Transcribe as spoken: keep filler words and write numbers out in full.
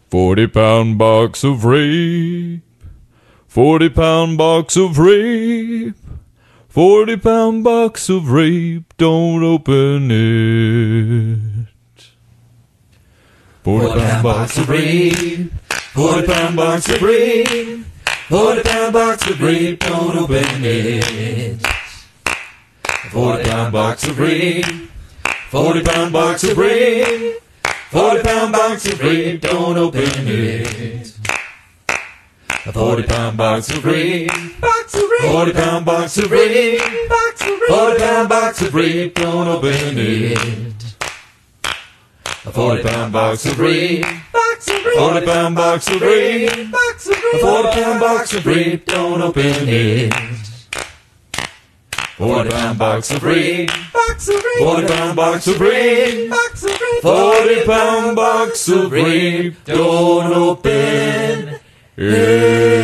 Forty pound box of rape. Forty pound box of rape. Forty pound box of rape. Don't open it. Forty pound box of rape. Forty pound box of rape. Forty pound box of rape. Don't open it. Forty pound box of rape. Forty pound box of rape. Forty pound box of rape, don't open it. A forty pound box of rape, forty pound box of rape, forty pound box of rape, don't open it. A forty pound box of rape, forty pound box of rape, a forty pound box of rape, don't open it. Forty pound box of rape, forty pound box of rape, forty pound box of rape, don't open it.